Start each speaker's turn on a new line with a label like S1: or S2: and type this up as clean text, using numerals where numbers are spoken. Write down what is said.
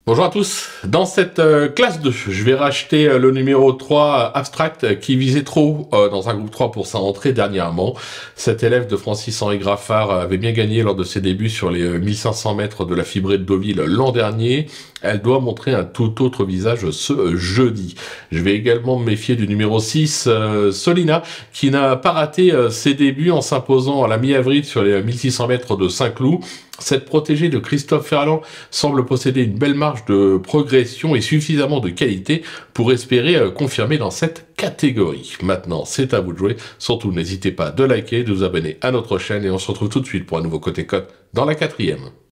S1: Bonjour à tous. Dans cette classe 2, je vais racheter le numéro 3 Abstract qui visait trop dans un groupe 3 pour sa rentrée dernièrement. Cet élève de Francis-Henri Graffard avait bien gagné lors de ses débuts sur les 1500 mètres de la Fibrée de Deauville l'an dernier. Elle doit montrer un tout autre visage ce jeudi. Je vais également me méfier du numéro 6, Solina, qui n'a pas raté ses débuts en s'imposant à la mi-avril sur les 1600 mètres de Saint-Cloud. Cette protégée de Christophe Ferland semble posséder une belle marge de progression et suffisamment de qualité pour espérer confirmer dans cette catégorie. Maintenant, c'est à vous de jouer. Surtout, n'hésitez pas de liker, de vous abonner à notre chaîne et on se retrouve tout de suite pour un nouveau Côté Cote dans la 4e.